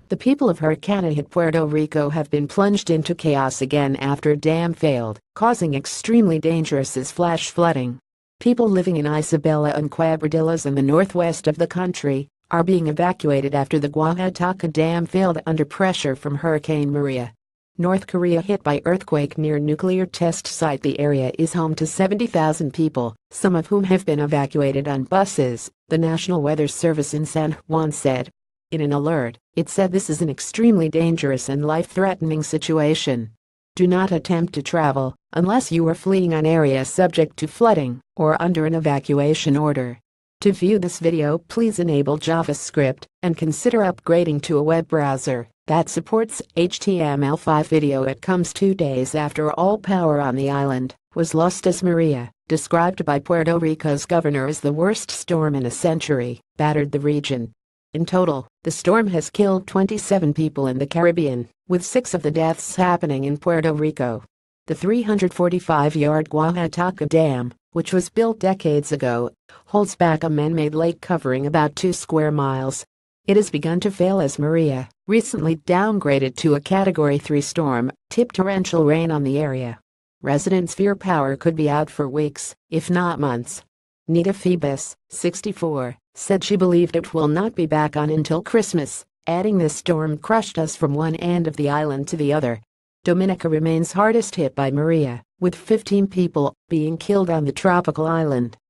The people of hurricane-hit Puerto Rico have been plunged into chaos again after a dam failed, causing extremely dangerous flash flooding. People living in Isabela and Quebradillas in the northwest of the country are being evacuated after the Oaxaca Dam failed under pressure from Hurricane Maria. North Korea hit by earthquake near nuclear test site. The area is home to 70,000 people, some of whom have been evacuated on buses, the National Weather Service in San Juan said. In an alert, it said this is an extremely dangerous and life-threatening situation. Do not attempt to travel unless you are fleeing an area subject to flooding or under an evacuation order. To view this video, please enable JavaScript and consider upgrading to a web browser that supports HTML5 video. It comes 2 days after all power on the island was lost as Maria, described by Puerto Rico's governor as the worst storm in a century, battered the region. In total, the storm has killed 27 people in the Caribbean, with 6 of the deaths happening in Puerto Rico. The 345-yard Oaxaca Dam, which was built decades ago, holds back a man-made lake covering about 2 square miles. It has begun to fail as Maria, recently downgraded to a Category 3 storm, tipped torrential rain on the area. Residents fear power could be out for weeks, if not months. Nita Phoebus, 64, said she believed it will not be back on until Christmas, adding this storm crushed us from one end of the island to the other. Dominica remains hardest hit by Maria, with 15 people being killed on the tropical island.